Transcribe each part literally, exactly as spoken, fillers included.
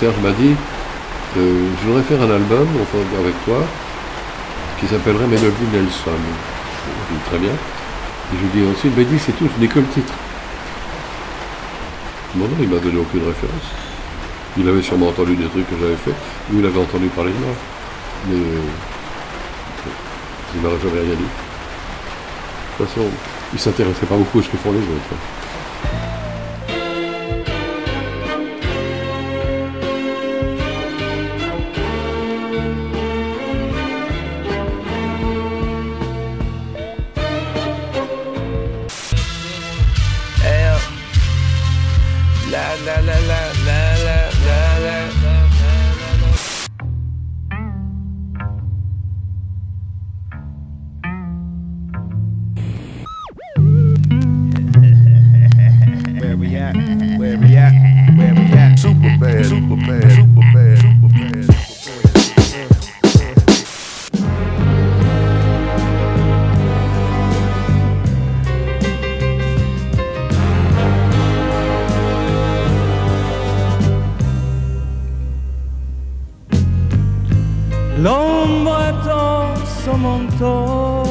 Serge m'a dit, euh, je voudrais faire un album enfin, avec toi qui s'appellerait Melody Nelson. Je dis très bien. Et je lui dis ensuite, il m'a dit c'est tout, je n'ai que le titre. Non, non, il m'a donné aucune référence. Il avait sûrement entendu des trucs que j'avais fait, ou il avait entendu parler de moi. Mais euh, il ne m'a jamais rien dit. De toute façon, il ne s'intéressait pas beaucoup à ce que font les autres. La la la la la la la la la. Where we at? Where we at? Where we at? Super bad, super bad, super bad, super bad. L'ombre dans son manteau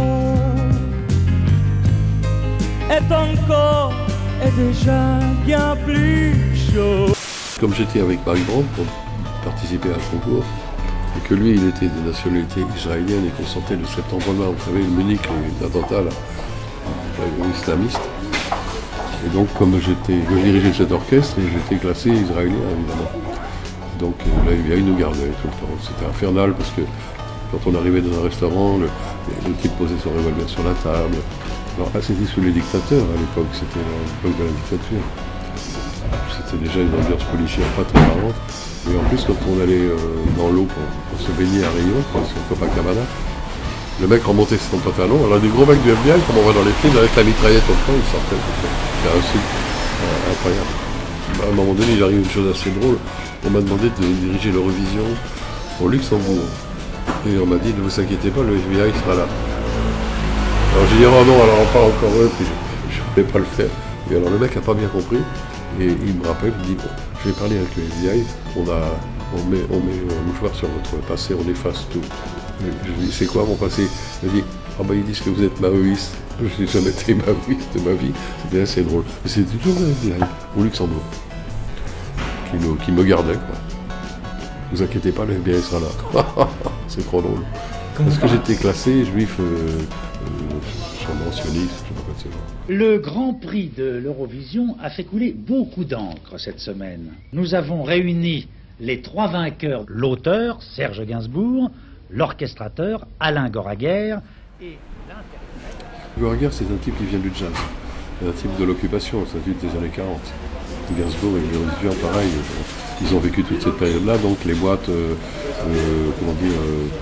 est encore et déjà bien plus chaud. Comme j'étais avec Marie Brand pour participer à un concours, et que lui il était de nationalité israélienne et qu'on sortait de septembre noir, vous savez, le Munich, l'attentat là, islamiste. Et donc comme j'étais, je dirigeais cet orchestre, j'étais classé israélien évidemment. Donc là, il nous gardait tout le temps. C'était infernal parce que quand on arrivait dans un restaurant, le, le type posait son revolver sur la table. Alors là, c'était sous les dictateurs à l'époque, c'était l'époque de la dictature. C'était déjà une ambiance policière pas très marrante. Et en plus, quand on allait euh, dans l'eau pour, pour se baigner à Rio, sur Copacabana, le mec remontait son pantalon. Alors des gros mecs du F B I, comme on voit dans les films, avec la mitraillette au front, ils sortaient. C'était un truc euh, incroyable. À un moment donné, il arrive une chose assez drôle. On m'a demandé de diriger l'Eurovision au Luxembourg. Et on m'a dit, ne vous inquiétez pas, le F B I sera là. Alors j'ai dit, oh non, alors on parle encore eux, puis je ne voulais pas le faire. Et alors le mec n'a pas bien compris. Et il me rappelle, il me dit, bon, je vais parler avec le F B I, on, a, on met, on met un mouchoir sur votre passé, on efface tout. Et je lui dis, c'est quoi mon passé? Il me dit, ah oh, bah ils disent que vous êtes maoïste. Je n'ai jamais été maoïste de ma vie, c'était assez drôle. Et c'était toujours le F B I, au Luxembourg. Qui me, qui me gardait, quoi. Ne vous inquiétez pas, le F B I sera là. C'est trop drôle. Parce que j'étais classé juif, euh, euh, sioniste, je sais pas quoi de ce genre. Le Grand Prix de l'Eurovision a fait couler beaucoup d'encre cette semaine. Nous avons réuni les trois vainqueurs, l'auteur, Serge Gainsbourg, l'orchestrateur, Alain Goraguer, et l'interprète. Goraguer, c'est un type qui vient du jazz. C'est un type de l'occupation, c'est un type des années quarante. Gainsbourg et l'Eurovision, pareil, ils ont vécu toute cette période-là, donc les boîtes, euh, euh, comment dire,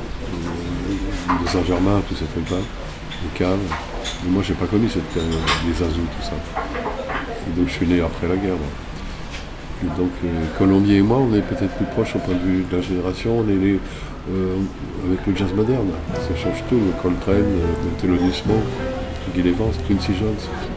euh, de Saint-Germain, tous ces trucs-là, les caves. Mais moi, j'ai pas connu cette période, les Azous, tout ça. Et donc, je suis né après la guerre. Et donc, euh, Colombier et moi, on est peut-être plus proches au point de vue de la génération. On est nés euh, avec le jazz moderne. Ça change tout, le Coltrane, le Thelonious Monk, Guy Evans, Quincy Jones.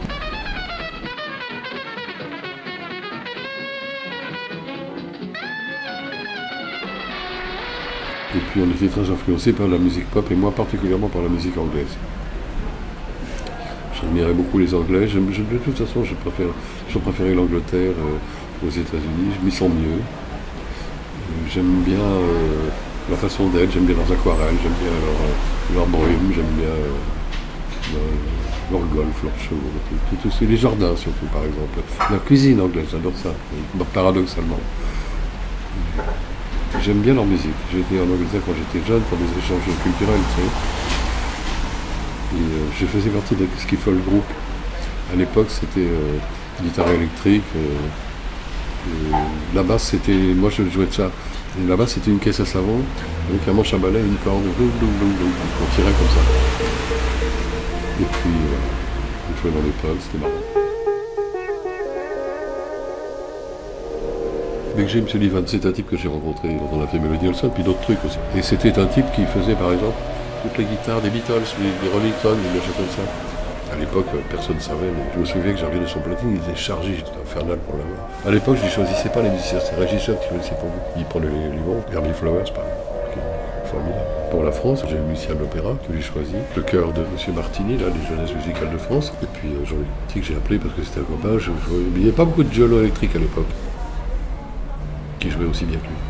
Et puis on était très influencés par la musique pop, et moi particulièrement par la musique anglaise. J'admirais beaucoup les Anglais, je, je, de toute façon je préfère, je préférais l'Angleterre euh, aux États-Unis, je m'y sens mieux. Euh, j'aime bien euh, leur façon d'être, j'aime bien leurs aquarelles, j'aime bien leur, euh, leur brume, j'aime bien euh, leur, leur golf, leurs chevaux, tout, tout, tout, les jardins surtout par exemple. Leur cuisine anglaise, j'adore ça, paradoxalement. J'aime bien leur musique. J'ai été en Angleterre quand j'étais jeune pour des échanges culturels, tu sais. Et euh, je faisais partie de ce qu'il faut le groupe. À l'époque, c'était euh, guitare électrique. Euh, la basse, c'était... Moi, je jouais de ça. Et la basse, c'était une caisse à savon, avec un manche à balai, une corde, boum, boum, boum, boum. On tirait comme ça. Et puis, euh, on jouait dans les pubs, c'était marrant. Avec James Sullivan, c'est un type que j'ai rencontré quand on a fait Melody Nelson, puis d'autres trucs aussi. Et c'était un type qui faisait, par exemple, toutes les guitares des Beatles, des Rolling Stones, des choses comme ça. À l'époque, personne ne savait, mais je me souviens que j'ai regardé son platine, il était chargé, j'étais infernal pour l'avoir. À l'époque, je ne choisissais pas les musiciens, c'est le régisseur qui choisissait pour vous. Il prenait les, les bons, Herbie Flowers, par exemple, qui est formidable. Pour la France, j'ai le musicien de l'opéra que j'ai choisi, le chœur de M. Martini, là, les jeunesses musicales de France, et puis euh, Jean-Luc Petit que j'ai appelé parce que c'était un copain. Je, je, il n'y avait pas beaucoup de violons électriques à l'époque qui jouaient aussi bien que lui.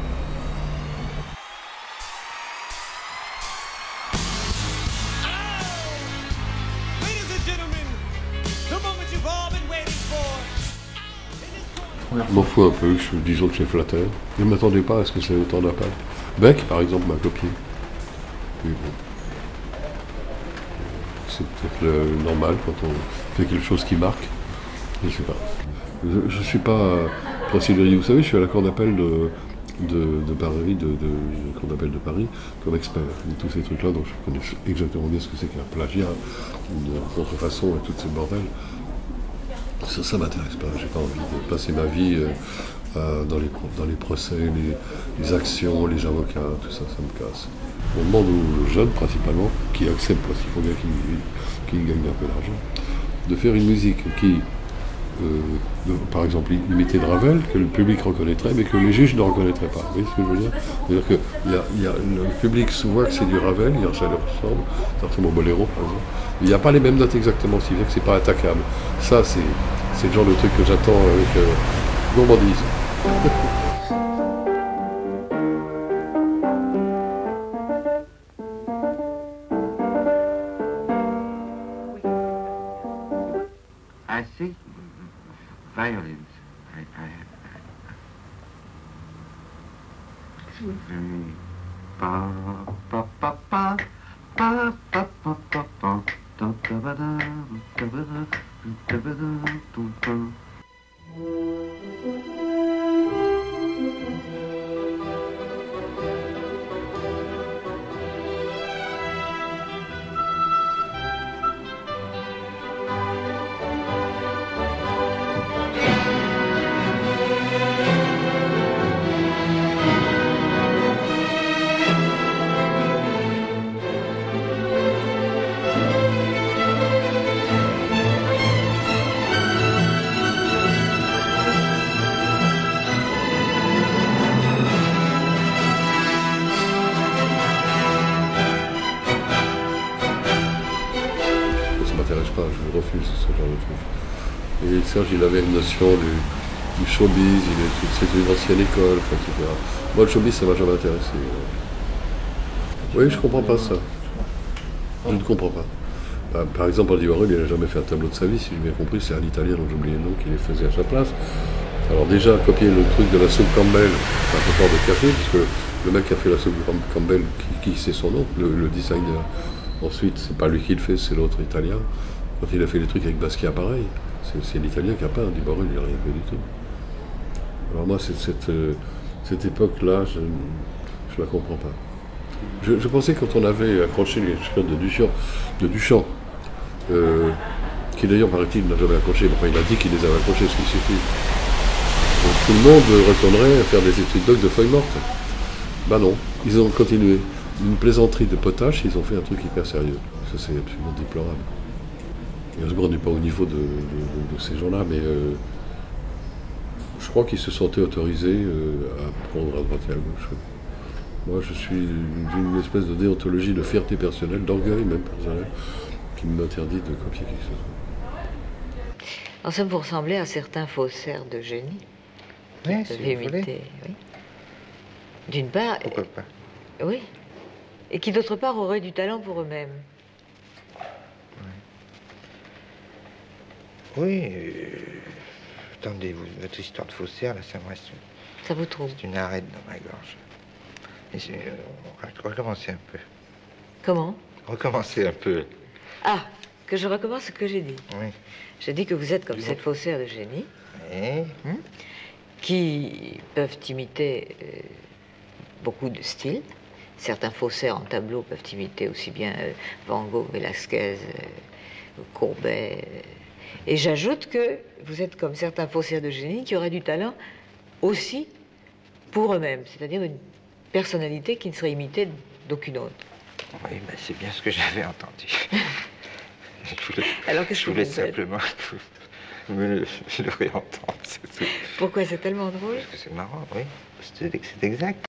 Je m'en fous un peu, je, disons que c'est flatteur. Je ne m'attendais pas à ce que ça ait autant d'impact. Beck, par exemple, m'a copié. Puis bon. C'est peut-être le normal quand on fait quelque chose qui marque. Je ne sais pas. Je ne suis pas procédurier. Vous savez, je suis à la cour d'appel de, de, de Paris, de, de, de cour d'appel de Paris, comme expert de tous ces trucs-là, donc je connais exactement bien ce que c'est qu'un plagiat, une contrefaçon et toutes ces bordels. Ça, ça m'intéresse pas. J'ai pas envie de passer ma vie euh, euh, dans, les, dans les procès, les, les actions, les avocats, tout ça, ça me casse. On demande aux jeunes, principalement, qui acceptent, parce qu'il faut bien qu'ils qu'ils gagnent un peu d'argent, de faire une musique qui, euh, de, par exemple, imiter de Ravel, que le public reconnaîtrait, mais que les juges ne reconnaîtraient pas. Vous voyez ce que je veux dire? C'est-à-dire que y a, y a, le public se voit que c'est du Ravel, ça leur ressemble, ça ressemble au boléro, par exemple. Il n'y a pas les mêmes notes exactement, ce qui veut dire que c'est pas attaquable. Ça, c'est le genre de truc que j'attends avec euh, gourmandise. I think violins. I, I, I, very pa pa pa pa pa pa pa pa pa da da da da da da da da. Je refuse ce genre de truc. Et Serge, il avait une notion du, du showbiz, c'était une ancienne école, et cetera. Moi, le showbiz, ça m'a jamais intéressé. Oui, je comprends pas ça. Je ne comprends pas. Par exemple, Andy Warhol, il n'a jamais fait un tableau de sa vie, si j'ai bien compris, c'est un Italien dont j'ai oublié le nom qui les faisait à sa place. Alors déjà, copier le truc de la soupe Campbell, c'est un peu fort de café, puisque le mec qui a fait la soupe Campbell, qui, qui sait son nom, le, le designer. Ensuite, c'est pas lui qui le fait, c'est l'autre italien. Quand il a fait les trucs avec Basquiat, pareil. C'est l'italien qui a peint, Andy Warhol, il n'a rien fait du tout. Alors moi, cette, cette, cette époque-là, je ne la comprends pas. Je, je pensais quand on avait accroché les chiottes de Duchamp, de Duchamp euh, qui d'ailleurs, paraît-il, n'a jamais accroché, enfin il a dit qu'il les avait accrochés, ce qui suffit. Donc tout le monde retournerait à faire des études doc de feuilles mortes. Ben non, ils ont continué. Une plaisanterie de potache, ils ont fait un truc hyper sérieux. Ça, c'est absolument déplorable. Et Osborne n'est pas au niveau de, de, de, de ces gens-là, mais euh, je crois qu'ils se sentaient autorisés euh, à prendre à droite et à gauche. Moi, je suis d'une espèce de déontologie, de fierté personnelle, d'orgueil même personnel, qui m'interdit de copier quelque chose. En somme, vous ressemblez à certains faussaires de génie. Oui, Qui si peuvent vous imiter, voulez. oui. D'une part, Pourquoi pas? oui, et qui d'autre part auraient du talent pour eux-mêmes. Oui, euh, attendez, vous, votre histoire de faussaire, là, ça me reste... Ça vous trouve? C'est une arête dans ma gorge. Et euh, on va recommencer un peu. Comment? Recommencer un peu. Ah, que je recommence ce que j'ai dit. Oui. J'ai dit que vous êtes comme Du ces bon. faussaires de génie, Et... hein, qui peuvent imiter euh, beaucoup de styles. Certains faussaires en tableau peuvent imiter aussi bien euh, Van Gogh, Velasquez, euh, Courbet. Euh, et j'ajoute que vous êtes comme certains faussaires de génie qui auraient du talent aussi pour eux-mêmes, c'est-à-dire une personnalité qui ne serait imitée d'aucune autre. Oui, ben c'est bien ce que j'avais entendu. Je voulais, Alors, qu'est-ce je que voulais vous faites? simplement me le, le réentendre, c'est tout. Pourquoi c'est tellement drôle? Parce que c'est marrant, oui. C'est c'est exact.